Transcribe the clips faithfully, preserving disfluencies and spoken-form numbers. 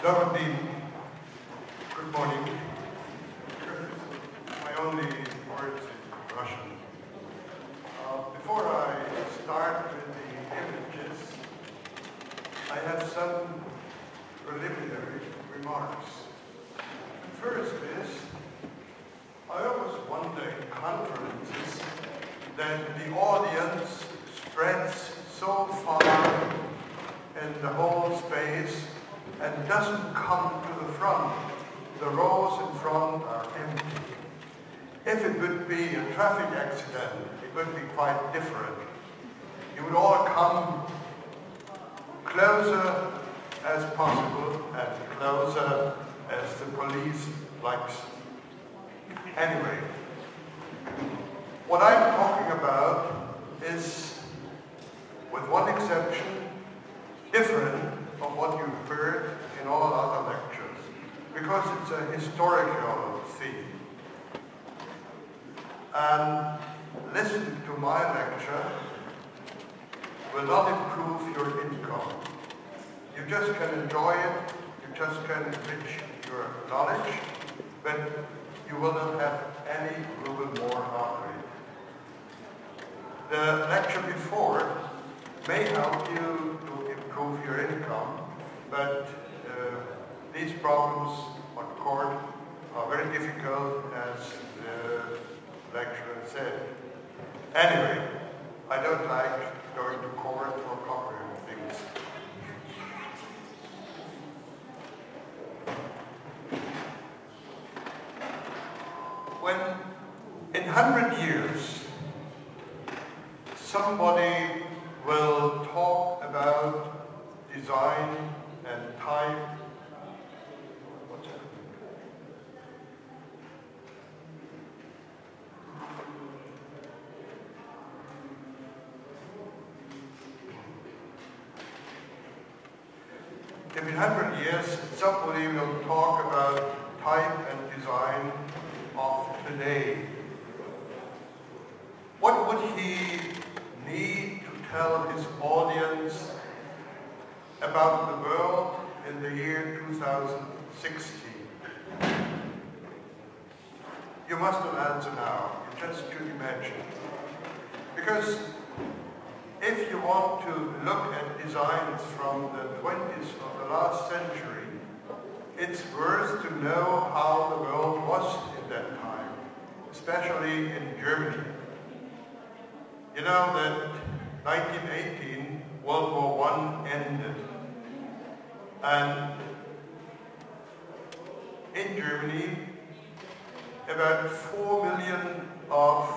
Dorothy, good morning. My only words in Russian. Uh, before I start with the images, I have some preliminary remarks. First is, I always wonder in conferences that the audience spreads so far in the whole space and doesn't come to the front. The rows in front are empty. If it would be a traffic accident, it would be quite different. You would all come closer as possible and closer as the police likes. Anyway, what I'm talking about is, with one exception, different from what you've heard in all other lectures, because it's a historical theme. And listening to my lecture will not improve your income. You just can enjoy it, you just can enrich your knowledge, but you will not have any ruble more after it. The lecture before may help you to improve your income, but uh, these problems on court are very difficult, as the lecturer said. Anyway, I don't like going to court for copying things. When in one hundred years somebody will talk about design and type, what's happening? If in one hundred years somebody will talk about type and design of today, what would he need to tell his audience about the world in the year two thousand sixteen? You must not answer now, you just should imagine. Because if you want to look at designs from the twenties of the last century, it's worth to know how the world was in that time, especially in Germany. You know that nineteen eighteen, World War One ended. And in Germany, about four million of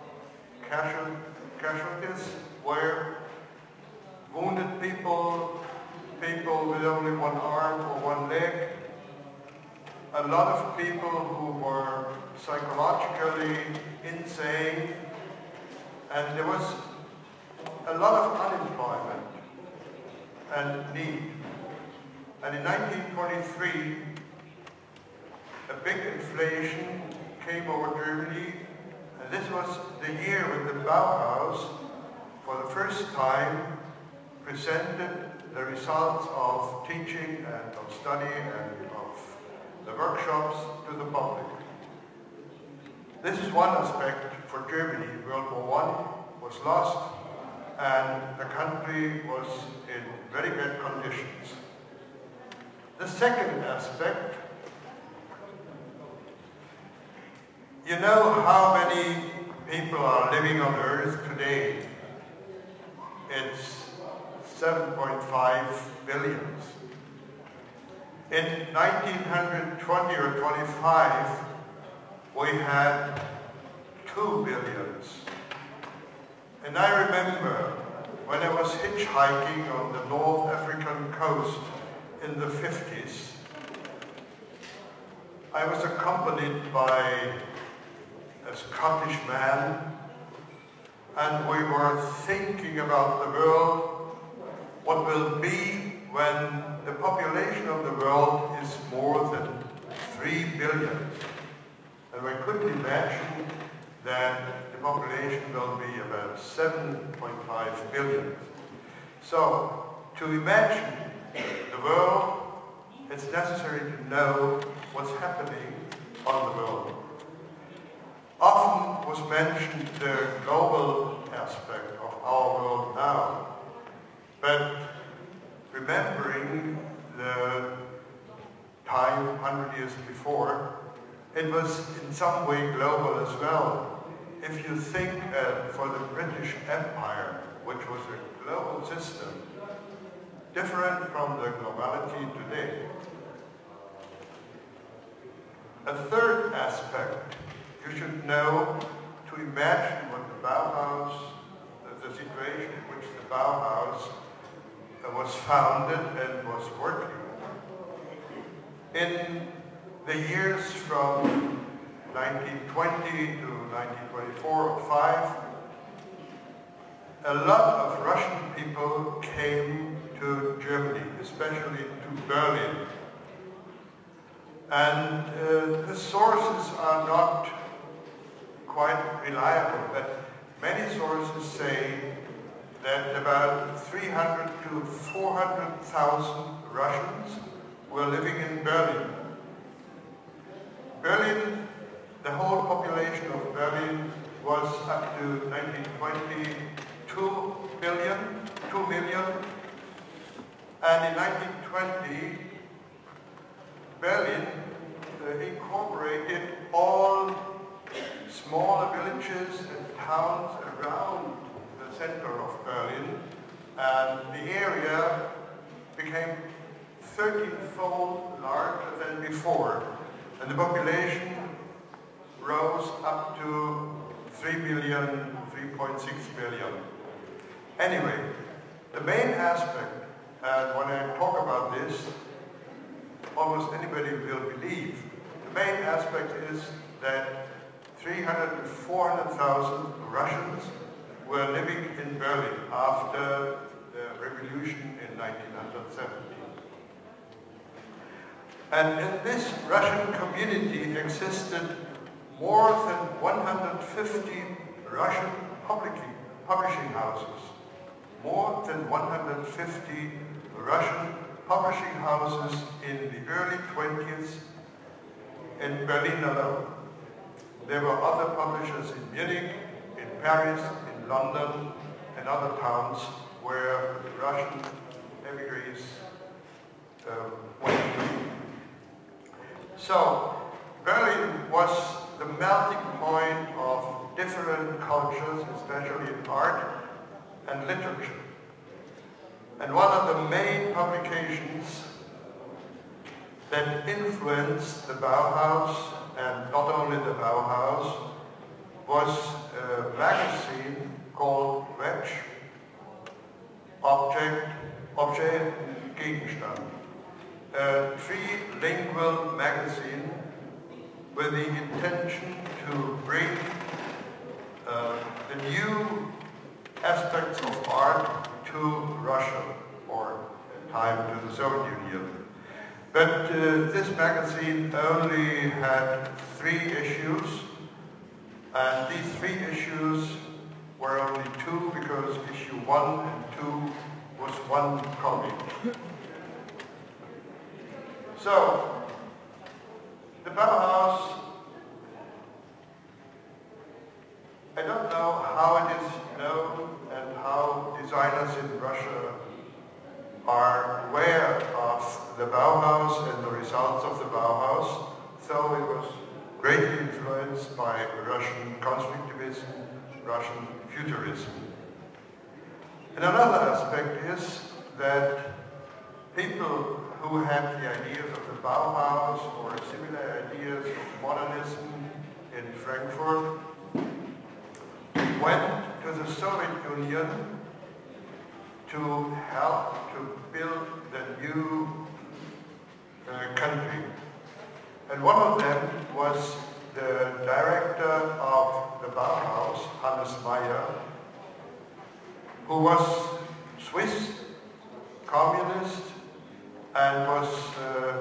casualties were wounded people, people with only one arm or one leg, a lot of people who were psychologically insane, and there was a lot of unemployment and need. And in nineteen twenty-three, a big inflation came over Germany, and this was the year when the Bauhaus, for the first time, presented the results of teaching and of study and of the workshops to the public. This is one aspect for Germany. World War One was lost, and the country was in very bad conditions. The second aspect, you know how many people are living on Earth today? It's seven point five billion. In nineteen twenty or twenty-five, we had two billions. And I remember when I was hitchhiking on the North African coast in the fifties, I was accompanied by a Scottish man, and we were thinking about the world, what will be when the population of the world is more than three billion. And we couldn't imagine that the population will be about seven point five billion. So, to imagine the world it's necessary to know what's happening on the world. Often was mentioned the global aspect of our world now, but remembering the time one hundred years before, it was in some way global as well. If you think uh, for the British Empire, which was a global system, different from the globality today. A third aspect you should know to imagine what the Bauhaus, the, the situation in which the Bauhaus uh, was founded and was working. In the years from nineteen twenty to nineteen twenty-four or five, a lot of Russian people came to Germany, especially to Berlin. And uh, the sources are not quite reliable, but many sources say that about three hundred to four hundred thousand Russians were living in Berlin. Berlin, the whole population of Berlin was up to nineteen twenty, two billion, two million. And in nineteen twenty, Berlin uh, incorporated all smaller villages and towns around the center of Berlin, and the area became thirteen-fold larger than before, and the population rose up to three million, three point six million. Anyway, the main aspect, and when I talk about this, almost anybody will believe, the main aspect is that three hundred to four hundred thousand Russians were living in Berlin after the revolution in nineteen seventy. And in this Russian community existed more than one hundred fifty Russian publicly, publishing houses. More than one hundred fifty Russian publishing houses in the early twentieth in Berlin alone. There were other publishers in Munich, in Paris, in London, and other towns where Russian emigres um, went to. So, Berlin was the melting point of different cultures, especially in art and literature. And one of the main publications that influenced the Bauhaus, and not only the Bauhaus, was a magazine called Wedge, Object, Objet, Gegenstand. A trilingual magazine with the intention to bring uh, the new aspects of art to Russia, or at the time to the Soviet Union. But uh, this magazine only had three issues, and these three issues were only two because issue one and two was one comic. So, the Bauhaus, I don't know how it is known and how designers in Russia are aware of the Bauhaus and the results of the Bauhaus, so it was greatly influenced by Russian constructivism, Russian futurism. And another aspect is that people who had the ideas of the Bauhaus or similar ideas of modernism in Frankfurt went to the Soviet Union to help to build the new uh, country. And one of them was the director of the Bauhaus, Hannes Meyer, who was Swiss, communist, and was uh,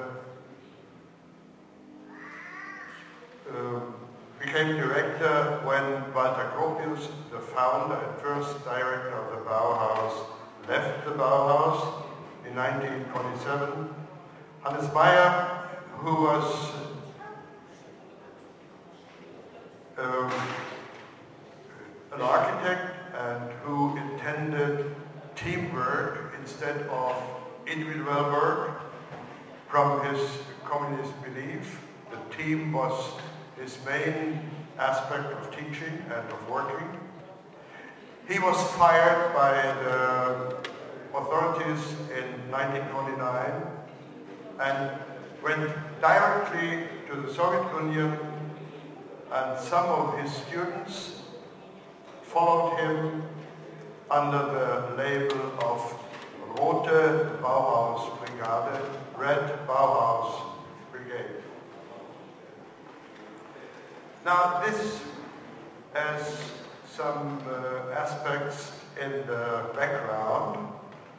uh, became director when Walter Gropius, the founder and first director of the Bauhaus, left the Bauhaus in nineteen twenty-seven. Hannes Meyer, who was um, an architect and who intended teamwork instead of individual work from his communist belief. The team was his main aspect of teaching and of working. He was fired by the authorities in nineteen twenty-nine and went directly to the Soviet Union, and some of his students followed him under the label of Rote Bauhaus Brigade, Red Bauhaus Brigade. Now this has some uh, aspects in the background.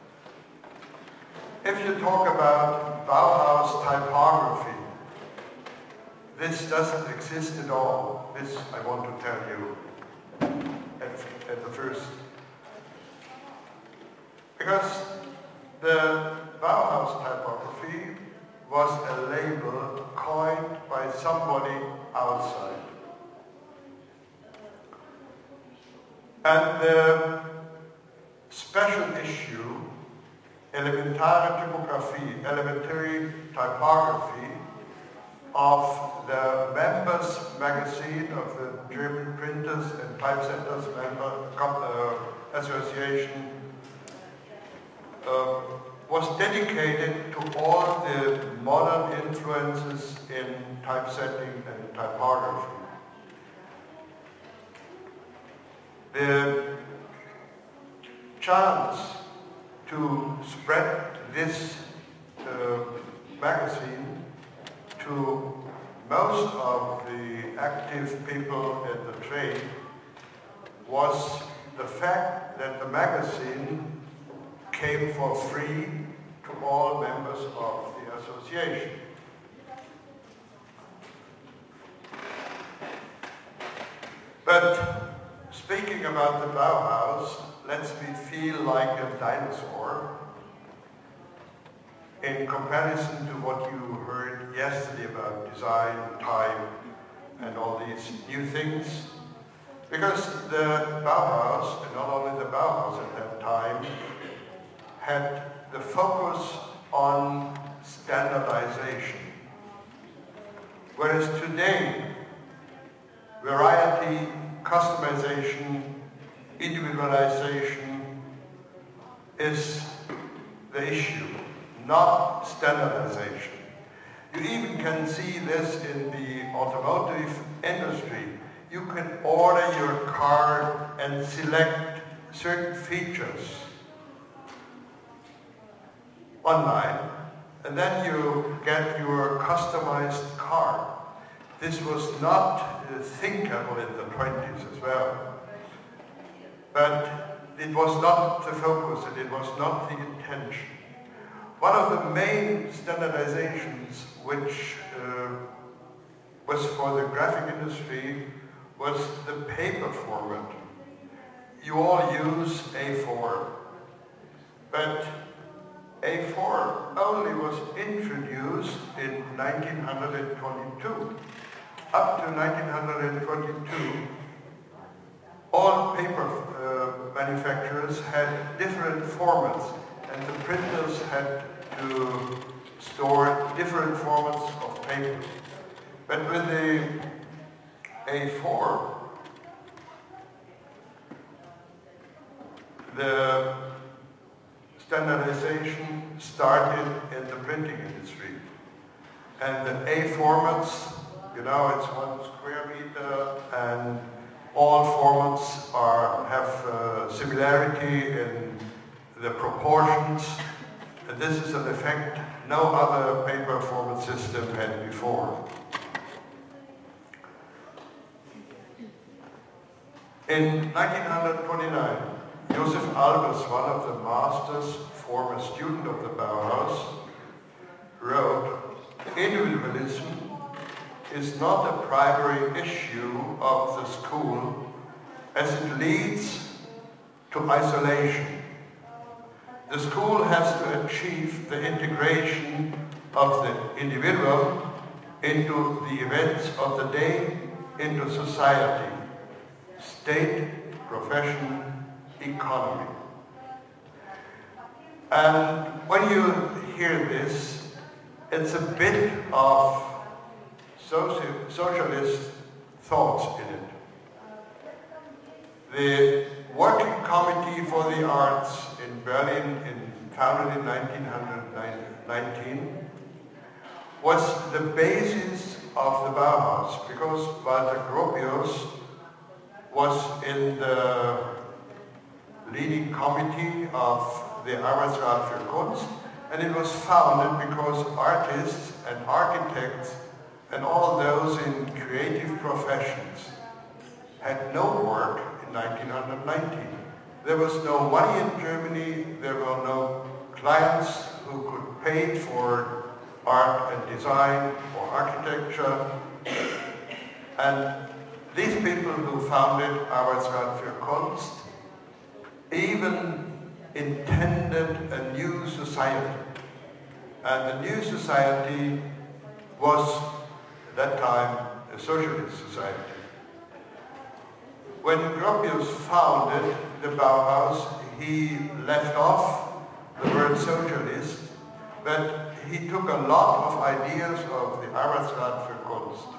If you talk about Bauhaus typography, this doesn't exist at all. This I want to tell you at, at the first. Because the Bauhaus typography was a label coined by somebody outside. And the special issue, Elementare Typografie, Elementary Typography, of the Members Magazine of the German Printers and Typesetters Member uh, Association, uh, was dedicated to all the modern influences in typesetting and typography. The chance to spread this uh, magazine to most of the active people in the trade was the fact that the magazine came for free to all members of the association. But speaking about the Bauhaus lets me feel like a dinosaur in comparison to what you heard yesterday about design, time, and all these new things. Because the Bauhaus, and not only the Bauhaus at that time, had the focus on standardization. Whereas today, variety, customization, individualization is the issue, not standardization. You even can see this in the automotive industry. You can order your car and select certain features online, and then you get your customized car. This was not uh, thinkable in the twenties as well. But it was not the focus and it was not the intention. One of the main standardizations which uh, was for the graphic industry was the paper format. You all use A four, but A four only was introduced in nineteen twenty-two. Up to nineteen twenty-two, all paper uh, manufacturers had different formats, and the printers had to store different formats of paper. But with the A four, the standardization started in the printing industry. And the A formats, you know, it's one square meter, and all formats are, have uh, similarity in the proportions. And this is an effect no other paper format system had before. In nineteen twenty-nine, Josef Albers, one of the masters, former student of the Bauhaus, wrote, "Individualism is not a primary issue of the school as it leads to isolation. The school has to achieve the integration of the individual into the events of the day, into society, state, profession, economy. And when you hear this, it's a bit of soci socialist thoughts in it. The Working Committee for the Arts in Berlin, in, founded in nineteen nineteen, was the basis of the Bauhaus, because Walter Gropius was in the leading committee of the Arbeitsrat für Kunst, and it was founded because artists and architects and all those in creative professions had no work in nineteen nineteen. There was no money in Germany, there were no clients who could pay for art and design or architecture. And these people who founded Arbeitsrat für Kunst even intended a new society. And the new society was, at that time, a socialist society. When Gropius founded the Bauhaus, he left off the word socialist, but he took a lot of ideas of the Arbeitsrat für Kunst.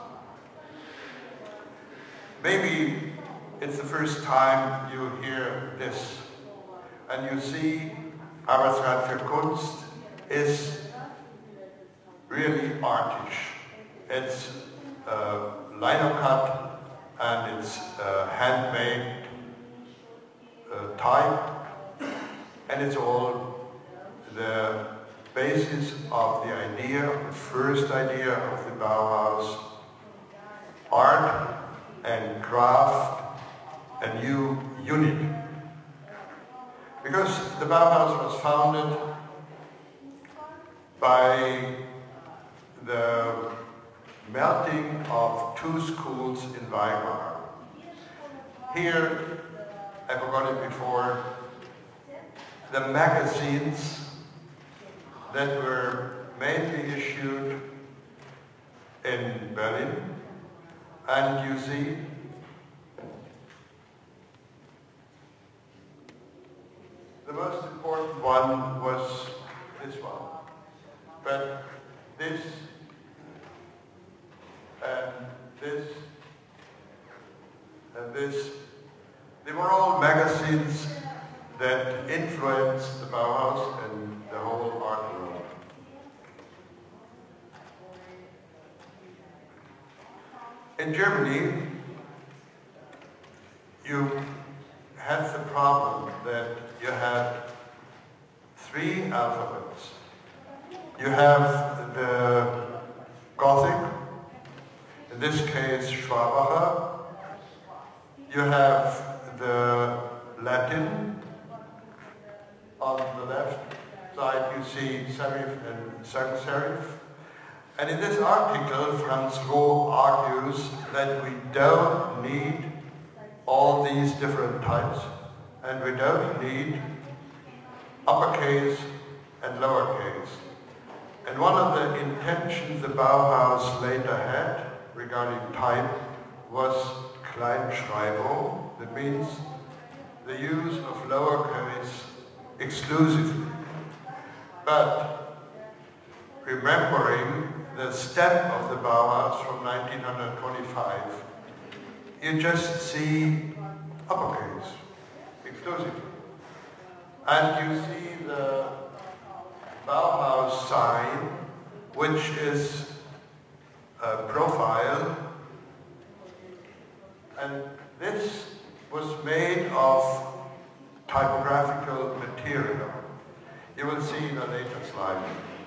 Maybe it's the first time you hear this, and you see Arbeitsrat für Kunst is really artish. It's uh, lino cut and it's uh, handmade uh, type, and it's all the basis of the idea, the first idea of the Bauhaus, art and craft, a new unit. Because the Bauhaus was founded by the melting of two schools in Weimar. Here, I forgot it before, the magazines that were mainly issued in Berlin, and you see the most important one was this one. But this and this and this, they were all magazines that influenced the Bauhaus and the whole art world. In Germany, you had the problem that you had three alphabets. You have the Gothic, in this case Schwabacher. You have the Latin. On the left side you see serif and sans serif. And in this article, Franz Roh argues that we don't need all these different types, and we don't need uppercase and lowercase. And one of the intentions the Bauhaus later had regarding type was Kleinschreibung, that means the use of lowercase exclusively. But remembering the stem of the Bauhaus from nineteen twenty-five, you just see uppercase exclusively. And you see the Bauhaus sign, which is a profile, and this was made of typographical material. You will see in a later slide.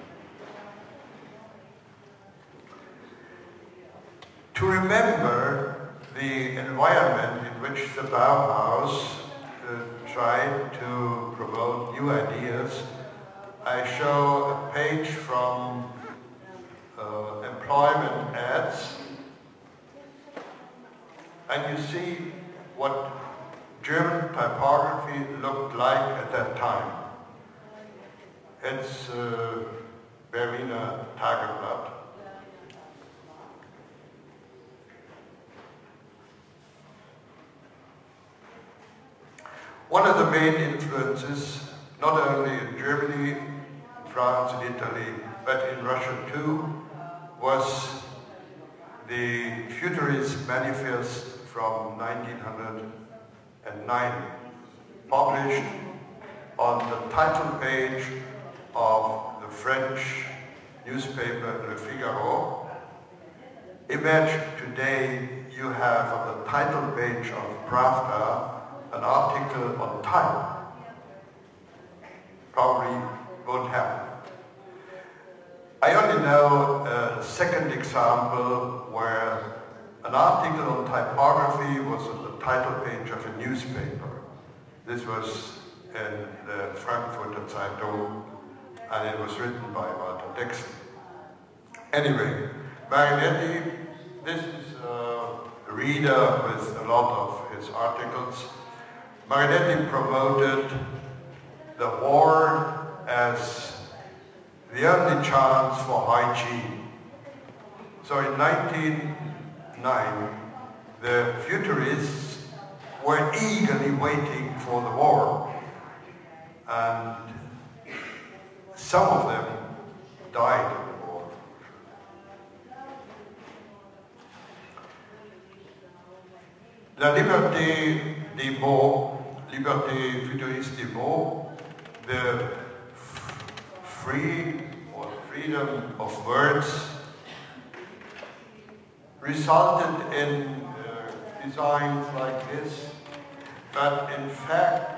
To remember the environment in which the Bauhaus uh, tried to promote new ideas, I show a page from uh, employment ads, and you see what German typography looked like at that time. It's uh, Berliner Tageblatt. One of the main influences, not only in Germany, in France, in Italy, but in Russia too, was the Futurist Manifest from nineteen oh nine, published on the title page of the French newspaper Le Figaro. Imagine today you have on the title page of Pravda an article on time. Probably won't happen. I only know a second example where an article on typography was on the title page of a newspaper. This was in the Frankfurter Zeitung, and it was written by Walter Dexter. Anyway, Marinetti, this is a reader with a lot of his articles. Marinetti promoted the war as the only chance for hygiene. So in nineteen oh nine, the Futurists were eagerly waiting for the war. And some of them died in the war. La liberté des mots, liberté futuriste des mots, the free or freedom of words, resulted in uh, designs like this, but in fact,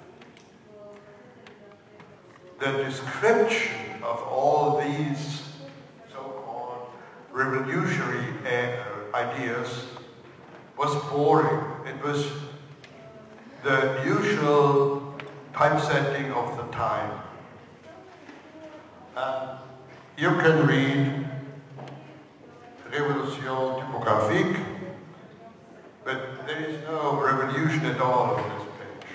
the description of all these so-called revolutionary uh, ideas was boring. It was the usual typesetting of the time. And you can read Révolution typographique, but there is no revolution at all on this page.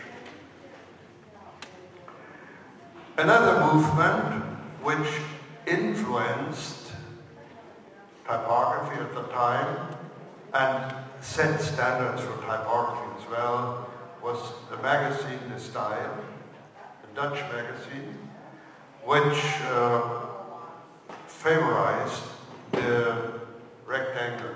Another movement which influenced typography at the time and set standards for typography as well was the magazine The Style, a Dutch magazine, which uh, favorized the rectangle.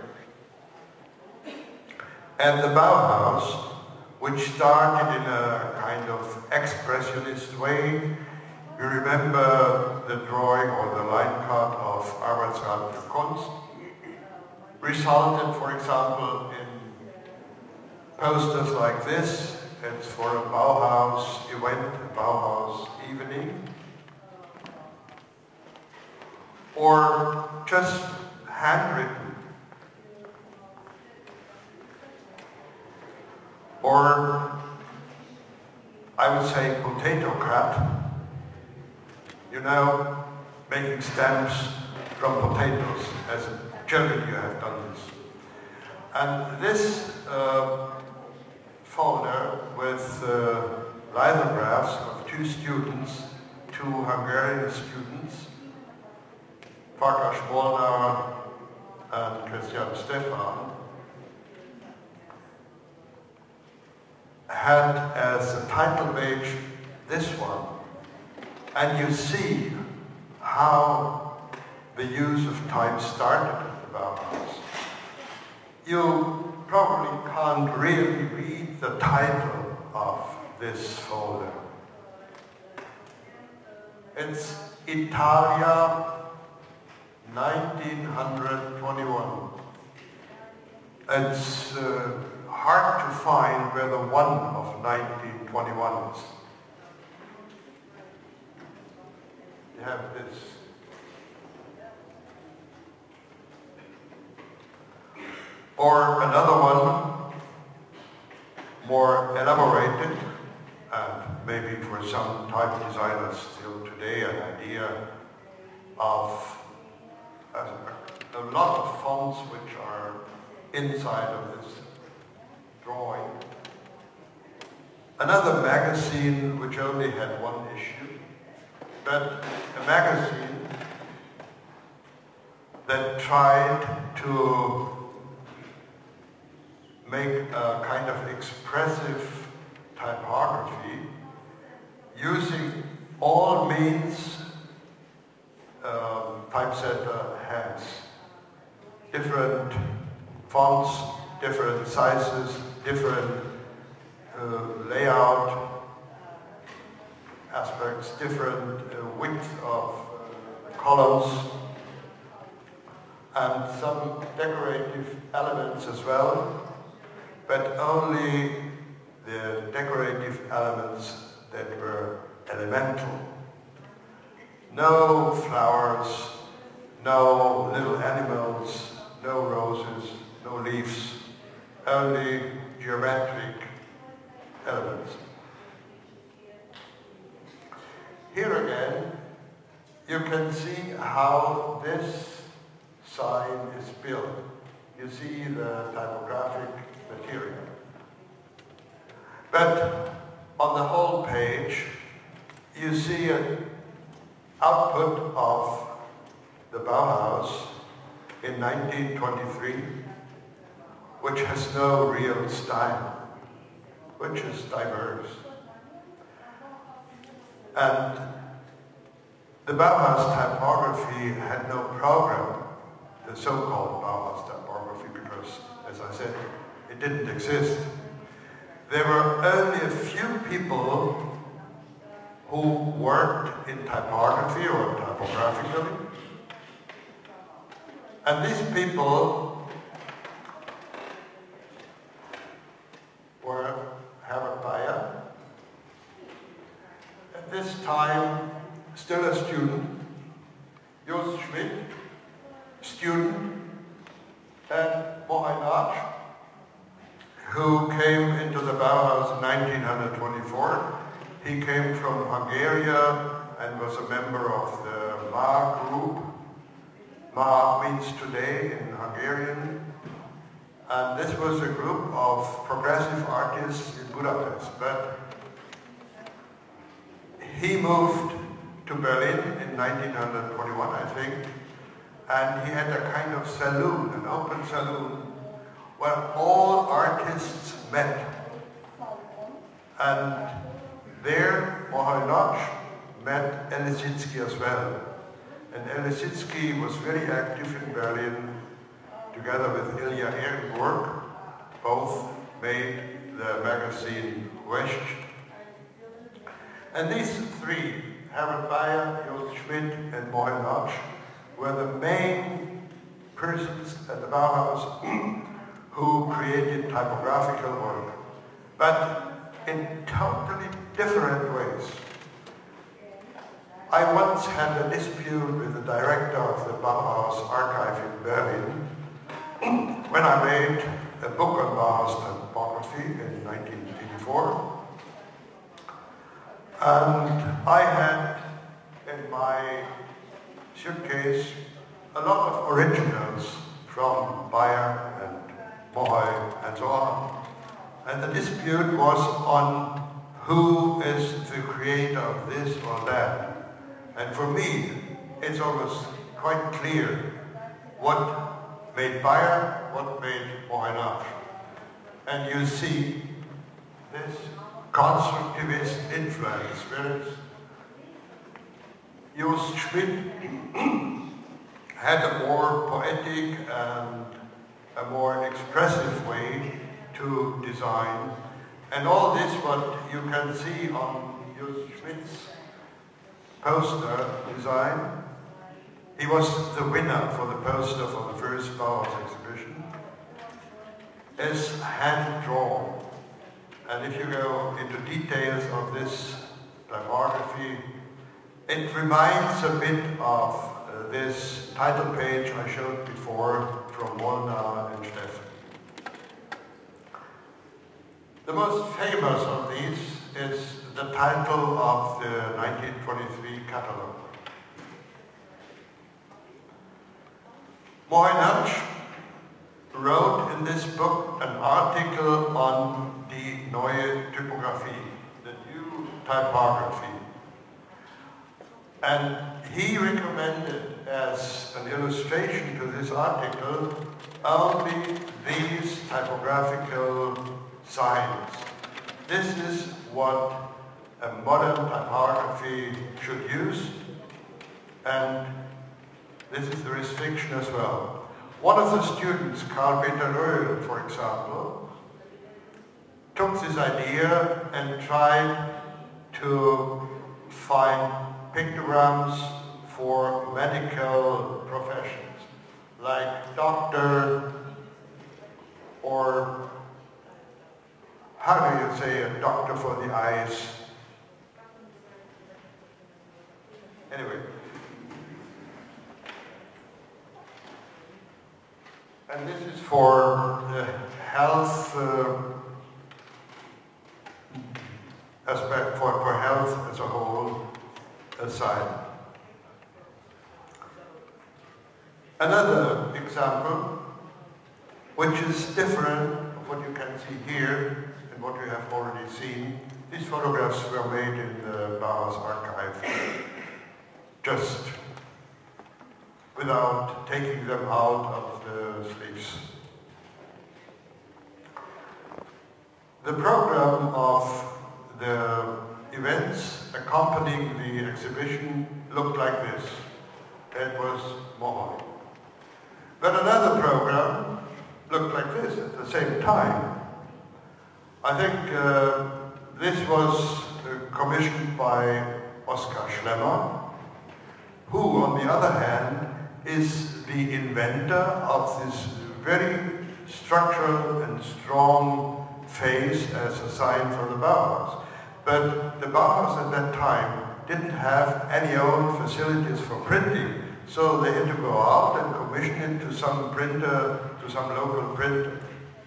And the Bauhaus, which started in a kind of expressionist way. You remember the drawing or the line cut of Arbeitsrat für Kunst, resulted, for example, in posters like this. It's for a Bauhaus event, a Bauhaus evening. Or just handwritten. Or, I would say, potato cut. You know, making stamps from potatoes. As children, you have done this. And this uh, folder with uh, lithographs of two students, two Hungarian students, Farkas Molnar and Christian Stefan, had as a title page this one. And you see how the use of time started at the Bauhaus. You probably can't really read the title of this folder. It's Italia nineteen twenty-one. It's uh, hard to find where the one of nineteen twenty-one is. You have this. Or another one, more elaborated, and maybe for some type designers still today, an idea of a, a lot of fonts which are inside of this drawing. Another magazine which only had one issue, but a magazine that tried to make a kind of expressive typography using all means um, typesetter has. Different fonts, different sizes, different uh, layout aspects, different uh, width of uh, columns, and some decorative elements as well, but only the decorative elements that were elemental. No flowers, no little animals, no roses, no leaves, only geometric elements. Here again, you can see how this sign is built. You see the typographic material. But on the whole page, you see an output of the Bauhaus in nineteen twenty-three, which has no real style, which is diverse. And the Bauhaus typography had no program, the so-called Bauhaus typography, because, as I said, it didn't exist. There were only a few people who worked in typography or typographically. And these people were Herbert Bayer, at this time still a student, Jost Schmidt, student, and Mohay Nagy, who came into the Bauhaus in nineteen twenty-four. He came from Hungary and was a member of the Ma group. Ma means today in Hungarian. And this was a group of progressive artists in Budapest. But he moved to Berlin in nineteen twenty-one, I think, and he had a kind of saloon, an open saloon, where all artists met. And there, Mohay Nagy met Lissitzky as well. And Lissitzky was very active in Berlin, together with Ilya Ehrenburg. Both made the magazine West. And these three, Herbert Bayer, Jost Schmidt, and Mohay Nagy, were the main persons at the Bauhaus who created typographical work, but in totally different ways. I once had a dispute with the director of the Bauhaus archive in Berlin when I made a book on Bauhaus typography in nineteen eighty-four. And I had in my suitcase a lot of originals from Bayer and Mohay and so on. And the dispute was on who is the creator of this or that. And for me, it's always quite clear what made Bayer, what made Mohay Nagy. And you see this constructivist influence, whereas Jost Schmidt had a more poetic and a more expressive way to design. And all this, what you can see on Jost Schmidt's poster design, he was the winner for the poster for the first Bauhaus exhibition, is hand-drawn. And if you go into details of this typography, it reminds a bit of uh, this title page I showed before from Molnar and Steffen. The most famous of these is the title of the nineteen twenty-three catalog. Mohay Nagy wrote in this book an article on die neue Typografie, the new typography. And he recommended as an illustration to this article only these typographical signs. This is what a modern typography should use, and this is the restriction as well. One of the students, Karl Peter Röhl, for example, took this idea and tried to find pictograms for medical professions, like doctor, or how do you say a doctor for the eyes? Anyway. And this is for the health uh, aspect, for, for health as a whole aside. Another example, which is different of what you can see here and what you have already seen. These photographs were made in the Bauhaus archive, just without taking them out of the sleeves. The program of the events accompanying the exhibition looked like this. It was Moholy. But another program looked like this at the same time. I think uh, this was uh, commissioned by Oskar Schlemmer, who, on the other hand, is the inventor of this very structural and strong face as a sign for the Bauhaus. But the Bauhaus at that time didn't have any own facilities for printing, so they had to go out and commission it to some printer, to some local printer.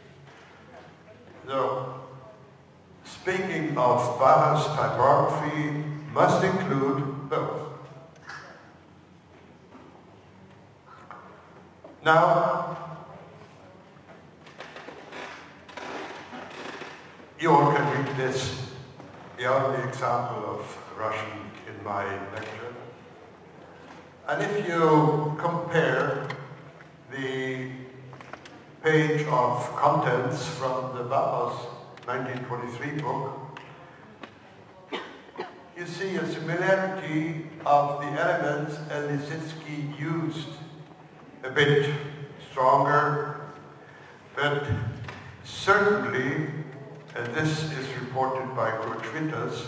So, speaking of Bauhaus typography, must include both. Now, you all can read this, the only example of Russian in my lecture. And if you compare the page of contents from the Bauhaus nineteen twenty-three book, you see a similarity of the elements El Lissitzky used, a bit stronger, but certainly, and this is reported by Kurt Schwitters,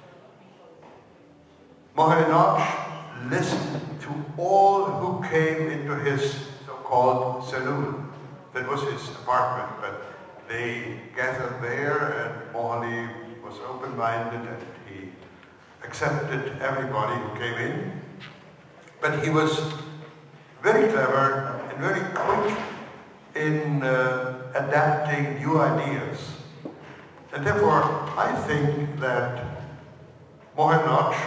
Moholy-Nagy listened to all who came into his so-called saloon. That was his apartment, but they gathered there, and Moholy was open-minded and he accepted everybody who came in. But he was very clever and very quick in uh, adapting new ideas. And therefore, I think that Moholy-Nagy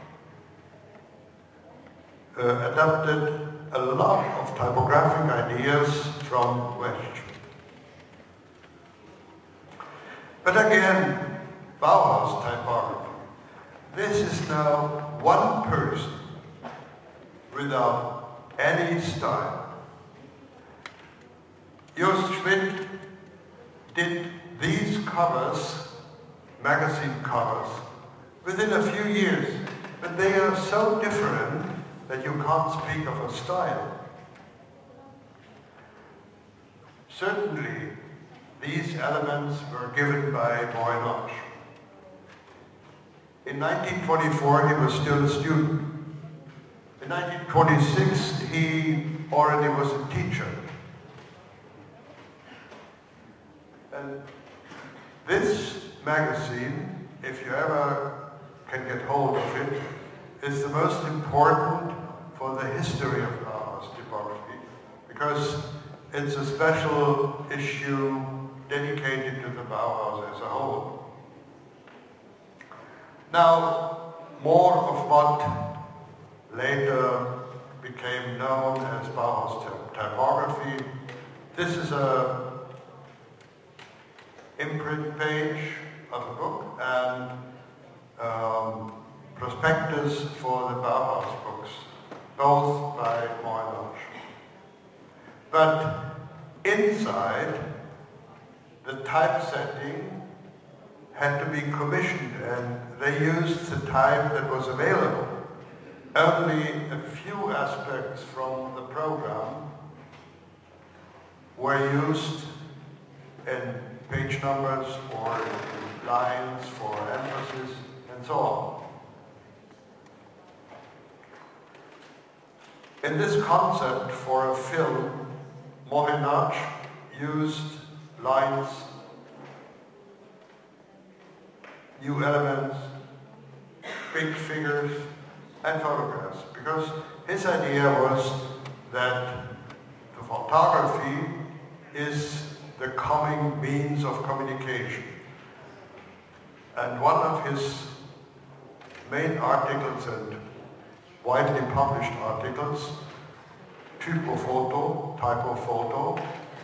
uh, adapted a lot of typographic ideas from West. But again, Bauhaus typography. This is now one person without any style. Jost Schmidt did these covers, magazine covers, within a few years, but they are so different that you can't speak of a style. Certainly, these elements were given by Moholy-Nagy. In nineteen twenty-four, he was still a student. In nineteen twenty-six, he already was a teacher. And this magazine, if you ever can get hold of it, is the most important for the history of Bauhaus typography, because it's a special issue dedicated to the Bauhaus as a whole. Now, more of what later became known as Bauhaus typography. This is a imprint page of a book, and um, prospectus for the Bauhaus books, both by Moynach. But inside, the typesetting had to be commissioned, and they used the type that was available. Only a few aspects from the program were used in page numbers or in lines for emphasis and so on. In this concept for a film, Moynach used lines, new elements, big figures, and photographs, because his idea was that the photography is the coming means of communication. And one of his main articles and widely published articles, Typophoto, typophoto,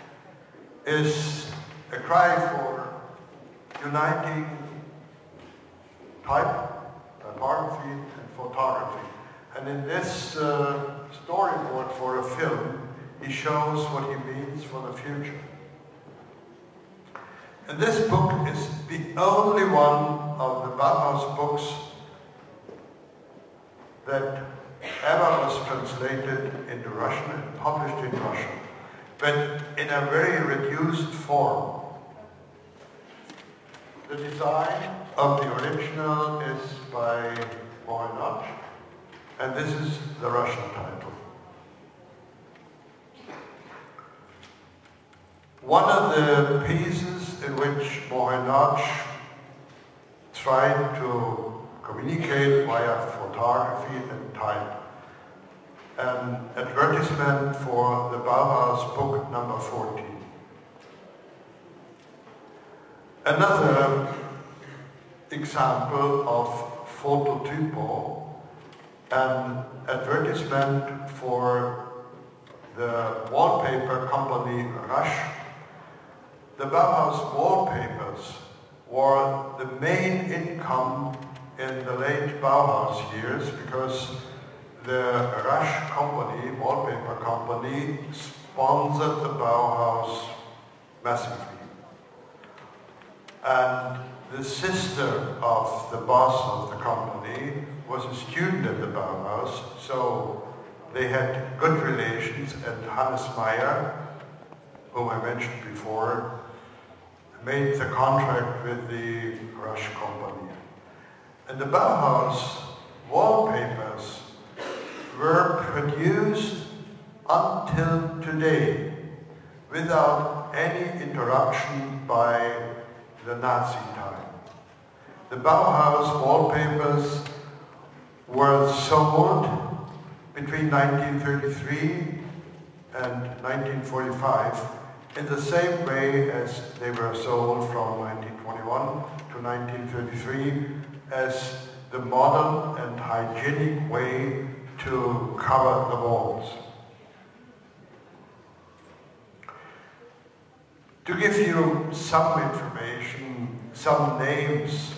is a cry for uniting type, typography, and photography. And in this uh, storyboard for a film, he shows what he means for the future. And this book is the only one of the Bauhaus books that ever was translated into Russian and published in Russian, but in a very reduced form. The design of the original is by Moynach, and this is the Russian title. One of the pieces in which Moynach tried to communicate via photography and type, an advertisement for the Bauhaus book number fourteen. Another example of phototypo, an advertisement for the wallpaper company Rush. The Bauhaus wallpapers were the main income in the late Bauhaus years because the Rush company, wallpaper company, sponsored the Bauhaus massively. And the sister of the boss of the company was a student at the Bauhaus, so they had good relations, and Hannes Meyer, whom I mentioned before, made the contract with the Rush company. And the Bauhaus wallpapers were produced until today without any interruption by the Nazi time. The Bauhaus wallpapers were sold between nineteen thirty-three and nineteen forty-five in the same way as they were sold from nineteen twenty-one to nineteen thirty-three as the modern and hygienic way to cover the walls. To give you some information, some names,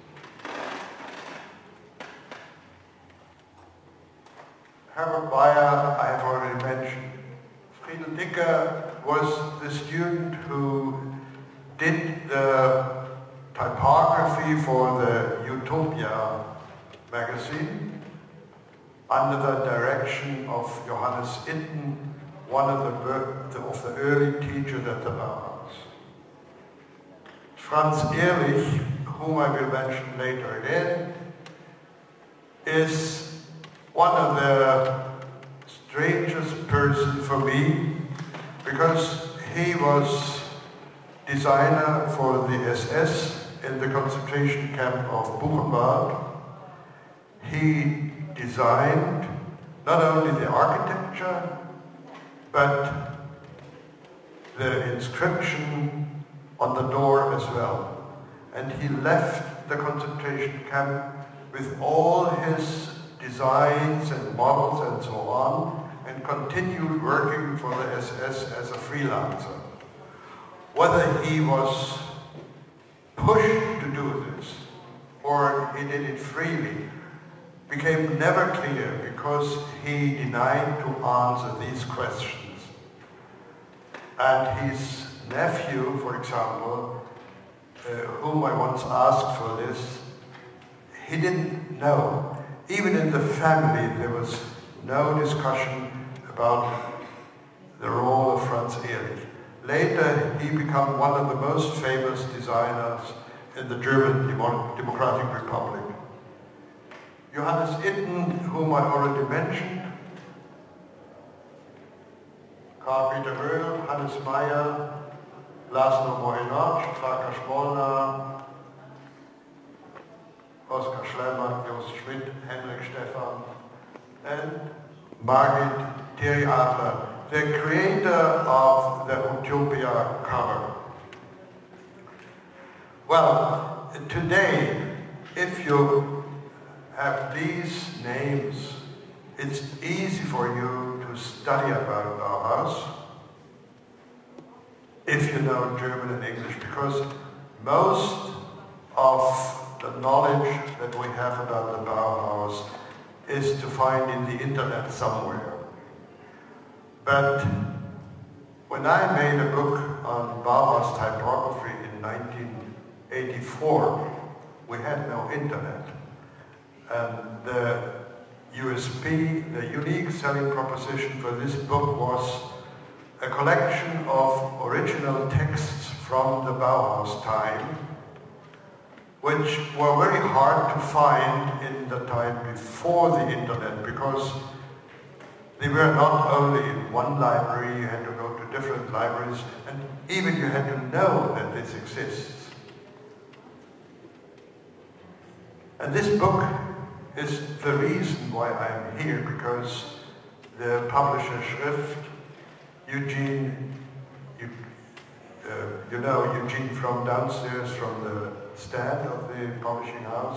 Herbert Bayer, I have already mentioned. Friedel Dicker was the student who did the typography for the Utopia magazine under the direction of Johannes Itten, one of the, of the early teachers at the Bauhaus. Franz Ehrlich, whom I will mention later again, is one of the strangest persons for me because he was designer for the S S in the concentration camp of Buchenwald. He designed not only the architecture, but the inscription on the door as well. And he left the concentration camp with all his designs and models and so on, and continued working for the S S as a freelancer. Whether he was pushed to do this, or he did it freely, became never clear because he denied to answer these questions. And his nephew, for example, uh, whom I once asked for this, he didn't know. Even in the family there was no discussion about the role of Franz Ehrlich. Later he became one of the most famous designers in the German Demo Democratic Republic. Johannes Itten, whom I already mentioned, Karl Peter Röhl, Hannes Meyer, Laszlo Moholy-Nagy, Farkas Molnar, Oskar Schlemmer, Jost Schmidt, Henrik Stephan, and Margit Thierry Adler, the creator of the Utopia cover. Well, today, if you have these names, it's easy for you to study about Bauhaus if you know German and English, because most of the knowledge that we have about the Bauhaus is to find in the internet somewhere. But when I made a book on Bauhaus typography in nineteen eighty-four, we had no internet. And the U S P, the unique selling proposition for this book was a collection of original texts from the Bauhaus time, which were very hard to find in the time before the internet, because they were not only in one library, you had to go to different libraries, and even you had to know that this exists. And this book is the reason why I'm here, because the publisher Schrift, Eugene, you, uh, you know Eugene from downstairs from the stand of the publishing house,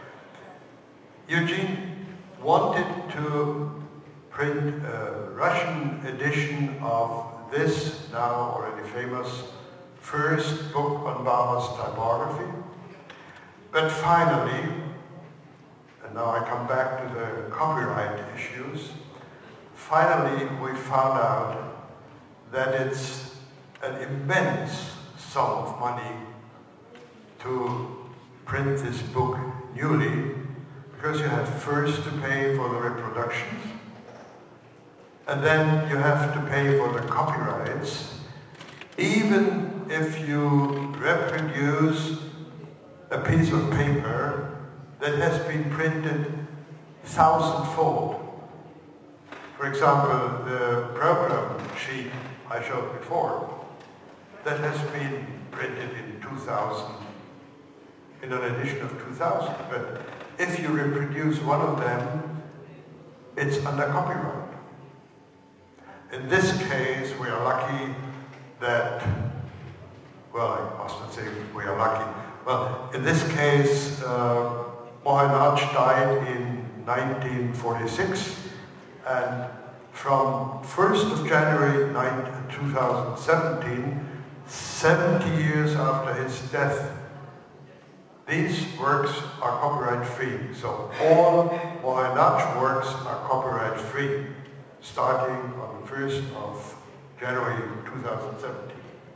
Eugene wanted to print a Russian edition of this now already famous first book on Bauhaus typography, but finally, and now I come back to the copyright issues, finally we found out that it's an immense sum of money to print this book newly, because you have first to pay for the reproductions, and then you have to pay for the copyrights, even if you reproduce a piece of paper that has been printed thousandfold. For example, the program sheet I showed before, that has been printed in two thousand, in an edition of two thousand, but if you reproduce one of them, it's under copyright. In this case, we are lucky that, well, I must not say we are lucky. Well, in this case, uh, Moholy-Nagy died in nineteen forty-six, and from first of January two thousand seventeen, seventy years after his death, these works are copyright free. So all Moholy-Nagy works are copyright free, starting on the first of January two thousand seventeen.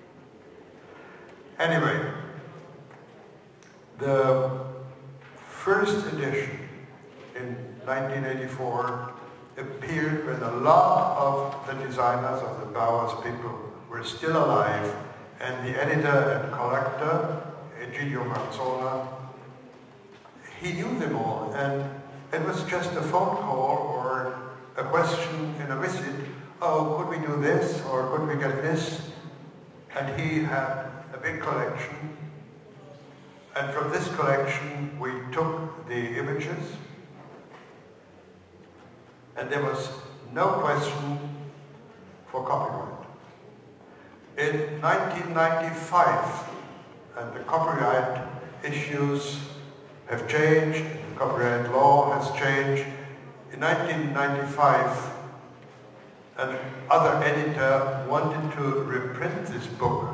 Anyway, the first edition in nineteen eighty-four appeared when a lot of the designers of the Bauhaus people were still alive, and the editor and collector, Egidio Manzona, he knew them all, and it was just a phone call or a question in a visit, oh, could we do this, or could we get this? And he had a big collection, and from this collection we took the images, and there was no question for copyright. In nineteen ninety-five, and the copyright issues have changed, the copyright law has changed. In nineteen ninety-five, another editor wanted to reprint this book.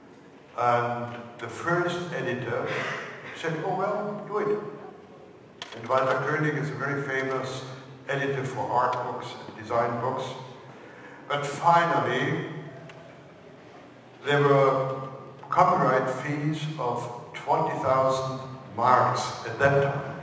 And the first editor said, oh well, do it. And Walter Koenig is a very famous editor for art books and design books. But finally, there were copyright fees of twenty thousand marks at that time,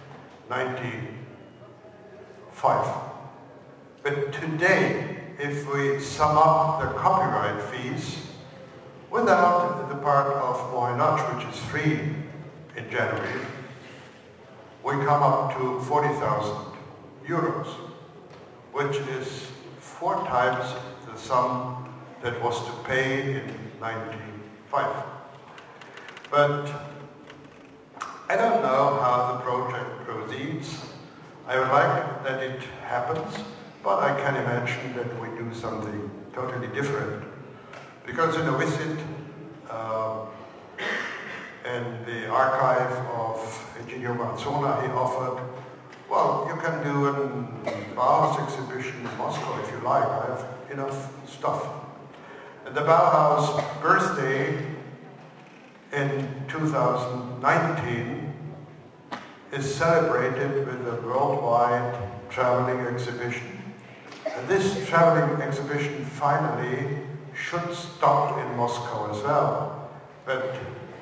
ninety-five. But today, if we sum up the copyright fees, without the part of Moyen Notch, which is free in January, we come up to forty thousand euros, which is four times the sum that was to pay in ninety-five. But I don't know how the project proceeds. I would like that it happens, but I can imagine that we do something totally different. Because in a visit uh, in the archive of Eugenio Marzona, he offered, well, you can do a Bauhaus exhibition in Moscow if you like. I have enough stuff. And the Bauhaus birthday in two thousand nineteen is celebrated with a worldwide traveling exhibition. And this traveling exhibition finally should stop in Moscow as well. But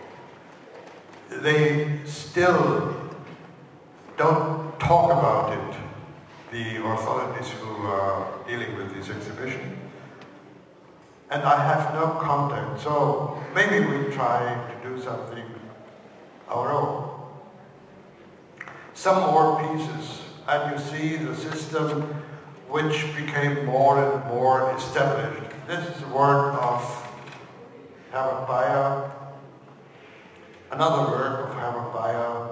they still don't talk about it, the authorities who are dealing with this exhibition. And I have no contact, so maybe we try to do something our own. Some more pieces, and you see the system which became more and more established. This is a work of Herbert Bayer, another work of Herbert Bayer,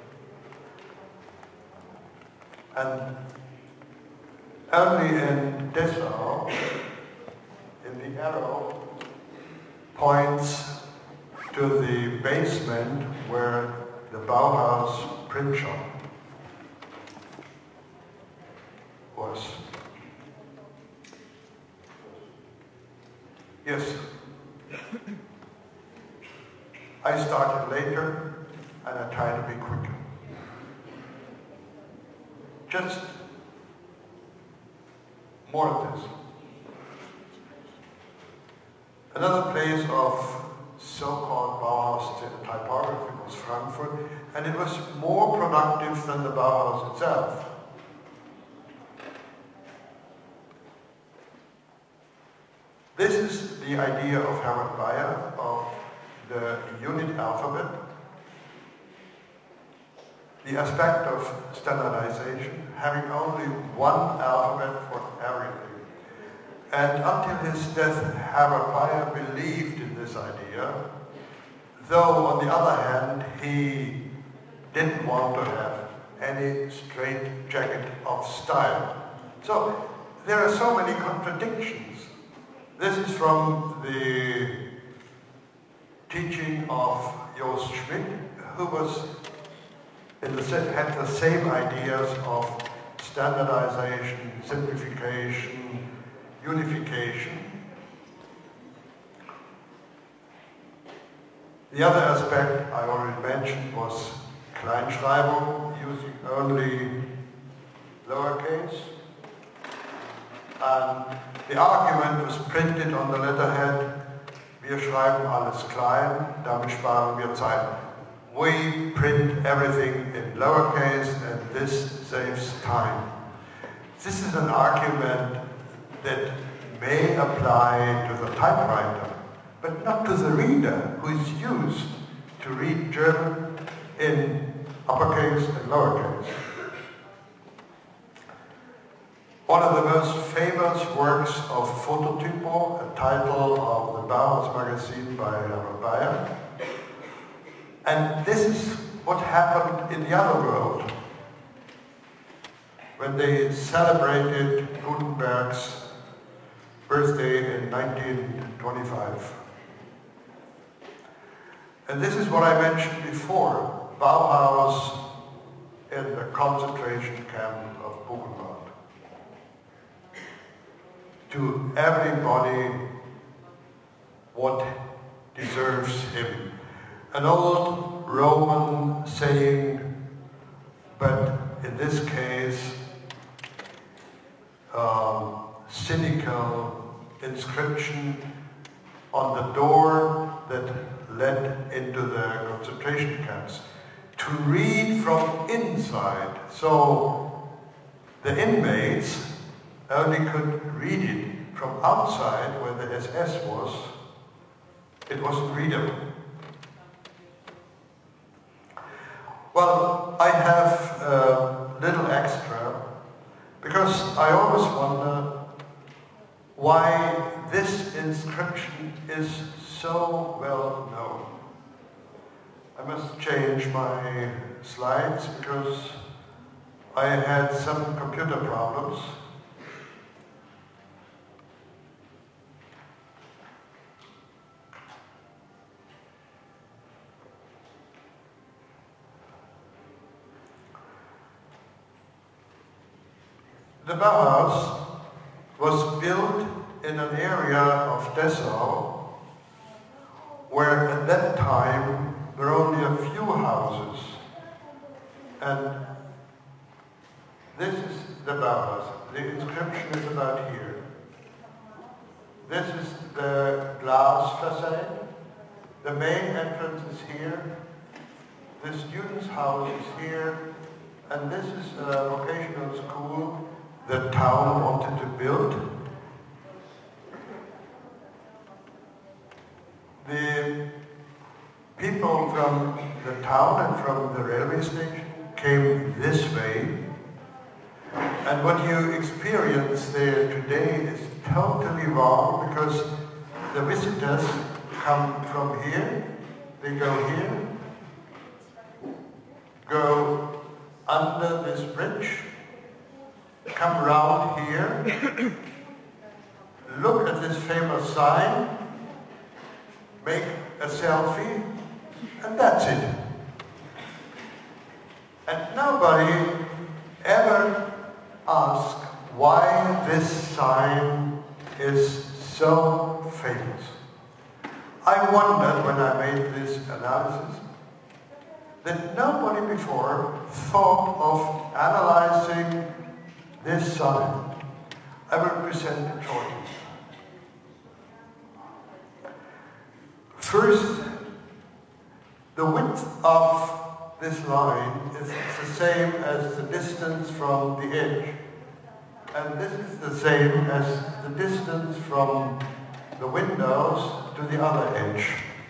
and only in Dessau, in the arrow, points to the basement where the Bauhaus print shop was. Yes. I started later and I try to be quicker. Just more of this. Another place of so-called Bauhaus typography was Frankfurt, and it was more productive than the Bauhaus itself. This is the idea of Herbert Bayer of the unit alphabet, the aspect of standardization, having only one alphabet for everything. And until his death, Herbert Bayer believed in this idea, though on the other hand, he didn't want to have any straight jacket of style. So there are so many contradictions. This is from the teaching of Jost Schmidt, who was in the, had the same ideas of standardization, simplification, unification. The other aspect I already mentioned was Kleinschreibung, using only lowercase. And the argument was printed on the letterhead, wir schreiben alles klein, damit sparen wir Zeit. We print everything in lowercase and this saves time. This is an argument that may apply to the typewriter, but not to the reader who is used to read German in uppercase and lowercase. One of the most famous works of Fototypo, a title of the Bauhaus magazine by Herbert Bayer. And this is what happened in the other world when they celebrated Gutenberg's birthday in nineteen twenty-five. And this is what I mentioned before, Bauhaus in the concentration camp of Buchenwald. To everybody what deserves him. An old Roman saying, but in this case, um, cynical inscription on the door that led into the concentration camps, to read from inside. So the inmates only could read it from outside where the S S was. It wasn't readable. Well, I have a little extra because I always wonder why this inscription is so well known. I must change my slides because I had some computer problems. The Bauhaus was built in an area of Dessau where at that time there were only a few houses. And this is the Bauhaus. The inscription is about here. This is the glass facade. The main entrance is here. The students' house is here. And this is a vocational school the town wanted to build. The people from the town and from the railway station came this way. And what you experience there today is totally wrong, because the visitors come from here, they go here, go under this bridge, come round here, look at this famous sign, make a selfie, and that's it. And nobody ever asks why this sign is so famous. I wondered when I made this analysis that nobody before thought of analyzing this sign. I will present it shortly. First, the width of this line is the same as the distance from the edge. And this is the same as the distance from the windows to the other edge.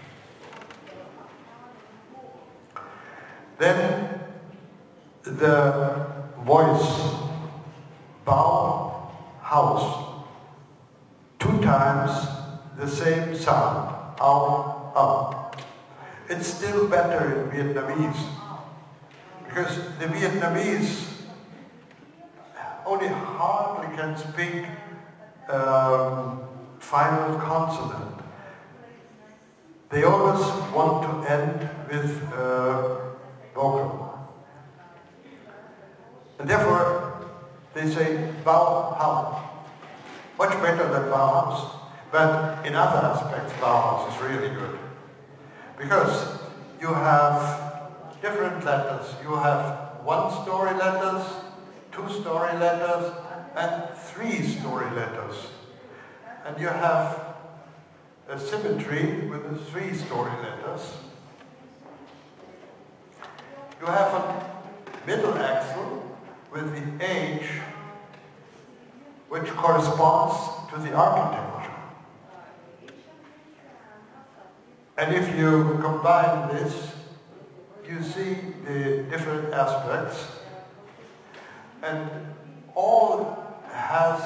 Then the voice, Bau, house, two times the same sound, Au, Au. It's still better in Vietnamese, because the Vietnamese only hardly can speak um, final consonant. They always want to end with uh, vocal. And therefore, they say Bauhaus. Much better than Bauhaus. But in other aspects, Bauhaus is really good. Because you have different letters. You have one-story letters, two-story letters, and three-story letters. And you have a symmetry with the three-story letters. You have a middle axle with the H, which corresponds to the architecture. And if you combine this, you see the different aspects. And all has,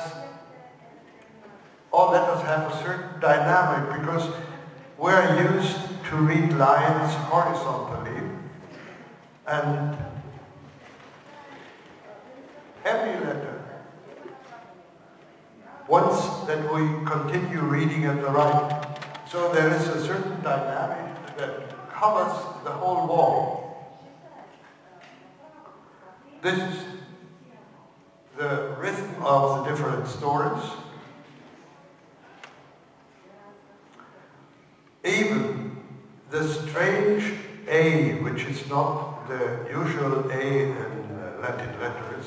all letters have a certain dynamic, because we're used to read lines horizontally, and every letter wants that we continue reading at the right. So there is a certain dynamic that covers the whole wall. This is the rhythm of the different stories. Even the strange A, which is not the usual A in Latin letters.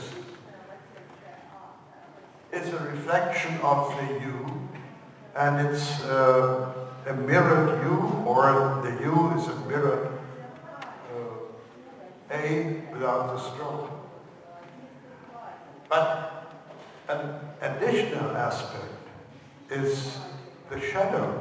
It's a reflection of the U, and it's uh, a mirrored U, or the U is a mirrored uh, A without the stroke. But an additional aspect is the shadow.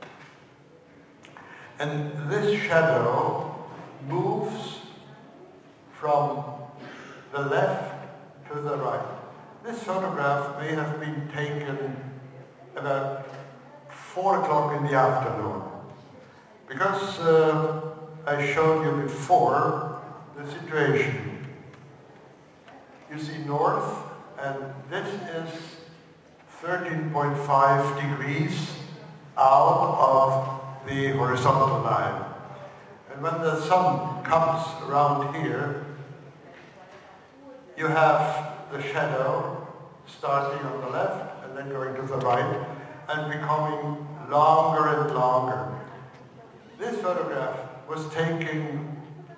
And this shadow moves from the left to the right. This photograph may have been taken about four o'clock in the afternoon, because uh, I showed you before the situation. You see north, and this is thirteen point five degrees out of the horizontal line. And when the sun comes around here, you have the shadow starting on the left and then going to the right and becoming longer and longer. This photograph was taken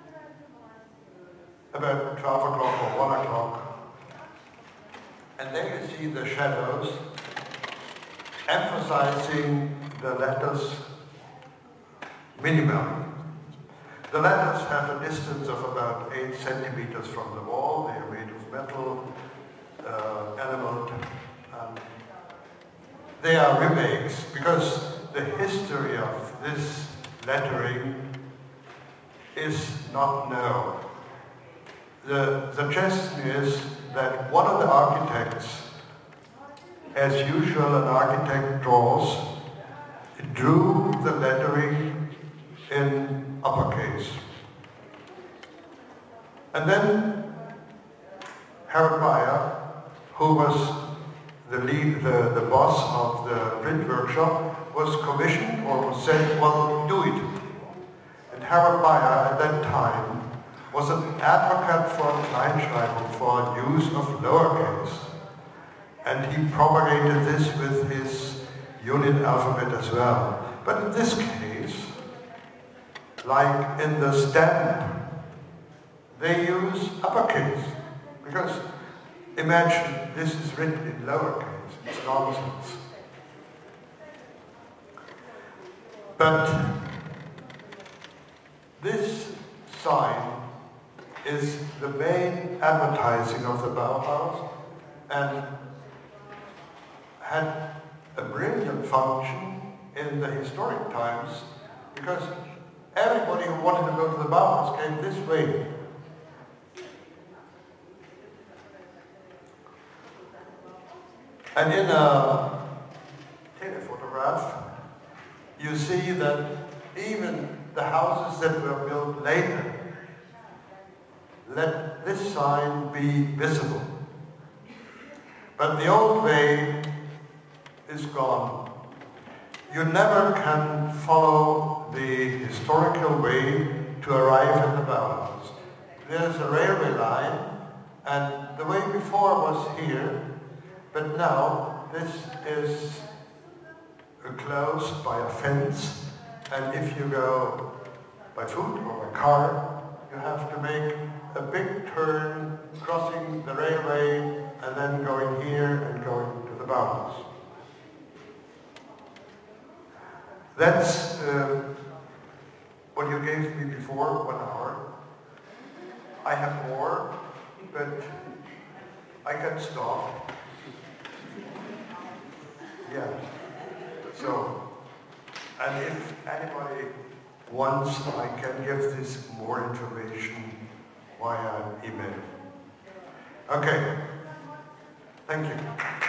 about twelve o'clock or one o'clock. And there you see the shadows emphasizing the letters minimum. The letters have a distance of about eight centimeters from the wall. They are made of metal, uh, enameled, and they are remakes because the history of this lettering is not known. The suggestion is that one of the architects, as usual an architect draws, drew the lettering in uppercase. And then Harold Meyer, who was the lead, the, the boss of the print workshop, was commissioned or was said, well, do it. And Harold Meyer at that time was an advocate for Kleinschreibung, for use of lowercase. And he propagated this with his unit alphabet as well. But in this case, like in the stamp, they use uppercase. Because imagine this is written in lowercase, it's nonsense. But this sign is the main advertising of the Bauhaus and had a brilliant function in the historic times because everybody who wanted to go to the Bauhaus came this way. And in a telephotograph, you see that even the houses that were built later let this sign be visible. But the old way is gone. You never can follow the historical way to arrive at the Bauhaus. There's a railway line, and the way before was here, but now this is closed by a fence, and if you go by foot or by car, you have to make a big turn, crossing the railway, and then going here and going to the Bauhaus. That's uh, what you gave me before, one hour. I have more, but I can stop. Yeah. So, and if anybody wants, I can give this more information via email. Okay. Thank you.